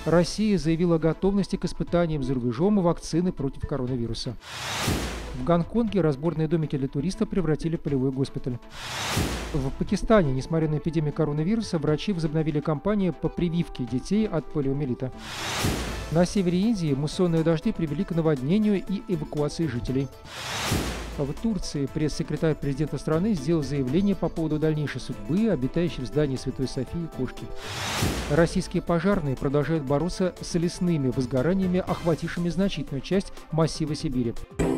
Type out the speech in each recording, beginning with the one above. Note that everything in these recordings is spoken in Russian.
Россия заявила о готовности к испытаниям за рубежом вакцины против коронавируса. В Гонконге разборные домики для туристов превратили в полевой госпиталь. В Пакистане, несмотря на эпидемию коронавируса, врачи возобновили кампанию по прививке детей от полиомиелита. На севере Индии муссонные дожди привели к наводнению и эвакуации жителей. В Турции пресс-секретарь президента страны сделал заявление по поводу дальнейшей судьбы обитающей в здании Святой Софии кошки. Российские пожарные продолжают бороться с лесными возгораниями, охватившими значительную часть массива Сибири.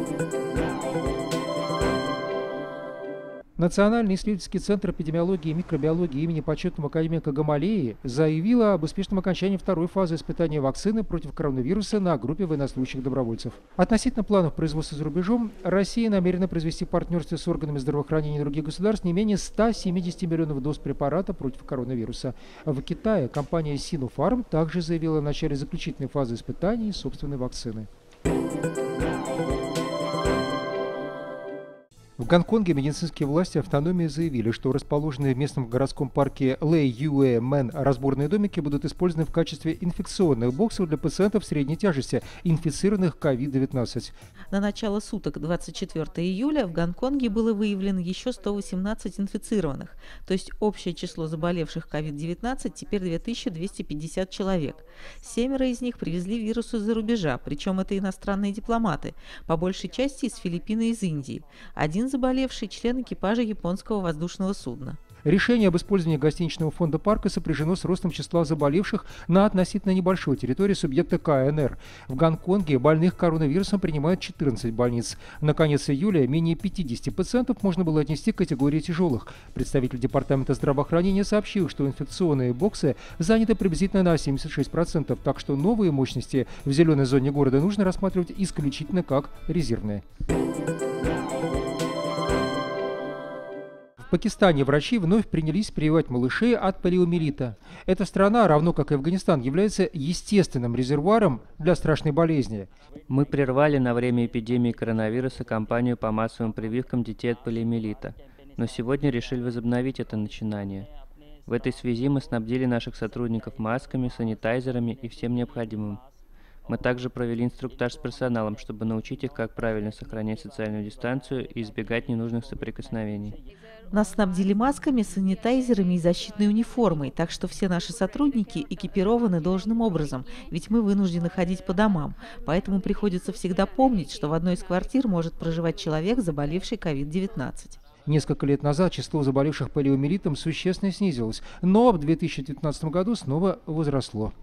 Национальный исследовательский центр эпидемиологии и микробиологии имени почетного академика Гамалеи заявил об успешном окончании второй фазы испытания вакцины против коронавируса на группе военнослужащих добровольцев. Относительно планов производства за рубежом, Россия намерена произвести в партнерстве с органами здравоохранения других государств не менее 170 миллионов доз препарата против коронавируса. В Китае компания Sinopharm также заявила о начале заключительной фазы испытаний собственной вакцины. В Гонконге медицинские власти автономии заявили, что расположенные в местном городском парке Лэй Юэ Мэн разборные домики будут использованы в качестве инфекционных боксов для пациентов средней тяжести, инфицированных COVID-19. На начало суток 24 июля в Гонконге было выявлено еще 118 инфицированных, то есть общее число заболевших COVID-19 теперь 2250 человек. 7 из них привезли вирус из-за рубежа, причем это иностранные дипломаты, по большей части из Филиппин и из Индии. Один заболевший член экипажа японского воздушного судна. Решение об использовании гостиничного фонда парка сопряжено с ростом числа заболевших на относительно небольшой территории субъекта КНР. В Гонконге больных коронавирусом принимают 14 больниц. На конец июля менее 50 пациентов можно было отнести к категории тяжелых. Представитель Департамента здравоохранения сообщил, что инфекционные боксы заняты приблизительно на 76%, так что новые мощности в зеленой зоне города нужно рассматривать исключительно как резервные. В Пакистане врачи вновь принялись прививать малышей от полиомиелита. Эта страна, равно как и Афганистан, является естественным резервуаром для страшной болезни. Мы прервали на время эпидемии коронавируса кампанию по массовым прививкам детей от полиомиелита, но сегодня решили возобновить это начинание. В этой связи мы снабдили наших сотрудников масками, санитайзерами и всем необходимым. Мы также провели инструктаж с персоналом, чтобы научить их, как правильно сохранять социальную дистанцию и избегать ненужных соприкосновений. Нас снабдили масками, санитайзерами и защитной униформой, так что все наши сотрудники экипированы должным образом, ведь мы вынуждены ходить по домам. Поэтому приходится всегда помнить, что в одной из квартир может проживать человек, заболевший COVID-19. Несколько лет назад число заболевших полиомиелитом существенно снизилось, но в 2019 году снова возросло.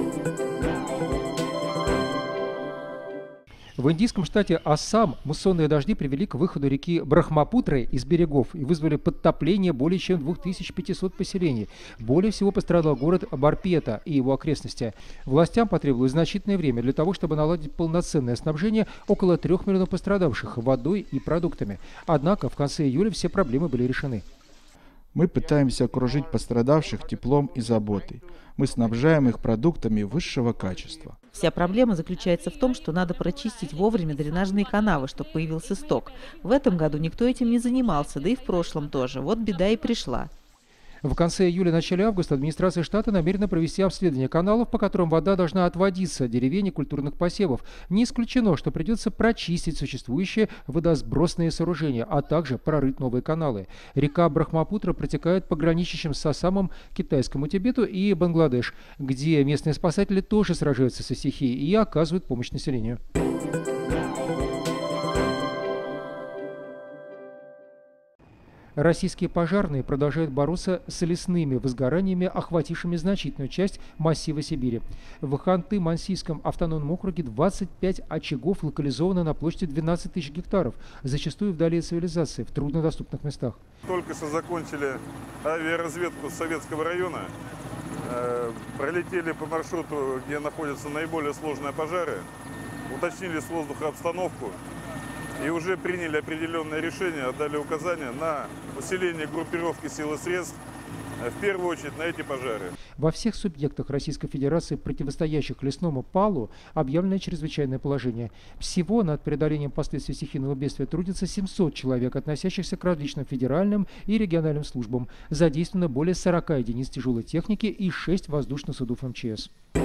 В индийском штате Ассам муссонные дожди привели к выходу реки Брахмапутры из берегов и вызвали подтопление более чем 2500 поселений. Более всего пострадал город Барпета и его окрестности. Властям потребовалось значительное время для того, чтобы наладить полноценное снабжение около 3 миллионов пострадавших водой и продуктами. Однако в конце июля все проблемы были решены. Мы пытаемся окружить пострадавших теплом и заботой. Мы снабжаем их продуктами высшего качества. Вся проблема заключается в том, что надо прочистить вовремя дренажные канавы, чтобы появился сток. В этом году никто этим не занимался, да и в прошлом тоже. Вот беда и пришла. В конце июля-начале августа администрация штата намерена провести обследование каналов, по которым вода должна отводиться от деревень и культурных посевов. Не исключено, что придется прочистить существующие водосбросные сооружения, а также прорыть новые каналы. Река Брахмапутра протекает по граничащим с Ассамом, Китайскому Тибету и Бангладеш, где местные спасатели тоже сражаются со стихией и оказывают помощь населению. Российские пожарные продолжают бороться с лесными возгораниями, охватившими значительную часть массива Сибири. В Ханты-Мансийском автономном округе 25 очагов локализовано на площади 12 тысяч гектаров, зачастую вдали от цивилизации, в труднодоступных местах. Только что закончили авиаразведку Советского района, пролетели по маршруту, где находятся наиболее сложные пожары, уточнили с воздуха обстановку. И уже приняли определенное решение, отдали указания на усиление группировки сил и средств, в первую очередь на эти пожары. Во всех субъектах Российской Федерации, противостоящих лесному палу, объявлено чрезвычайное положение. Всего над преодолением последствий стихийного бедствия трудится 700 человек, относящихся к различным федеральным и региональным службам. Задействовано более 40 единиц тяжелой техники и 6 воздушных судов МЧС.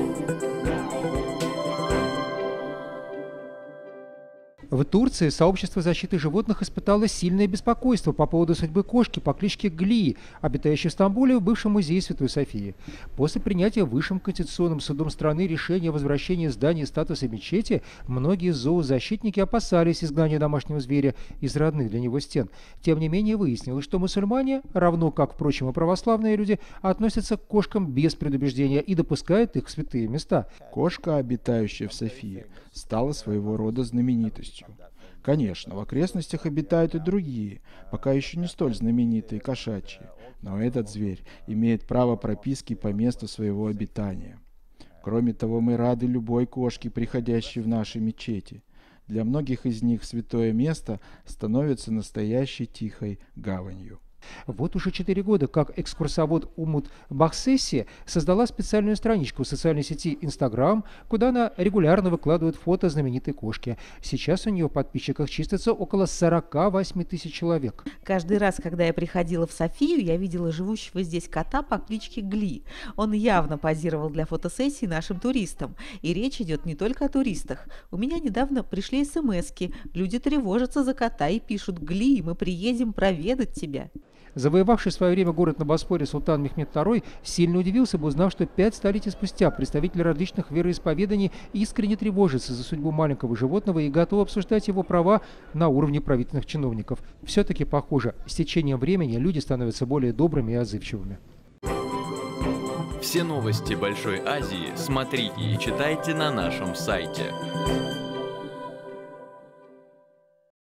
В Турции сообщество защиты животных испытало сильное беспокойство по поводу судьбы кошки по кличке Гли, обитающей в Стамбуле в бывшем музее Святой Софии. После принятия Высшим конституционным судом страны решения о возвращении здания статуса мечети, многие зоозащитники опасались изгнания домашнего зверя из родных для него стен. Тем не менее, выяснилось, что мусульмане, равно как, впрочем, и православные люди, относятся к кошкам без предубеждения и допускают их в святые места. Кошка, обитающая в Софии, стала своего рода знаменитостью. Конечно, в окрестностях обитают и другие, пока еще не столь знаменитые кошачьи, но этот зверь имеет право прописки по месту своего обитания. Кроме того, мы рады любой кошке, приходящей в наши мечети. Для многих из них святое место становится настоящей тихой гаванью. Вот уже 4 года, как экскурсовод Умут Бахсесси создала специальную страничку в социальной сети Instagram, куда она регулярно выкладывает фото знаменитой кошки. Сейчас у нее в подписчиках числится около 48 тысяч человек. Каждый раз, когда я приходила в Софию, я видела живущего здесь кота по кличке Гли. Он явно позировал для фотосессии нашим туристам. И речь идет не только о туристах. У меня недавно пришли смс-ки. Люди тревожатся за кота и пишут: «Гли, мы приедем проведать тебя». Завоевавший в свое время город на Босфоре султан Мехмед II сильно удивился бы, узнав, что 5 столетий спустя представители различных вероисповеданий искренне тревожатся за судьбу маленького животного и готовы обсуждать его права на уровне правительственных чиновников. Все-таки, похоже, с течением времени люди становятся более добрыми и отзывчивыми. Все новости Большой Азии смотрите и читайте на нашем сайте.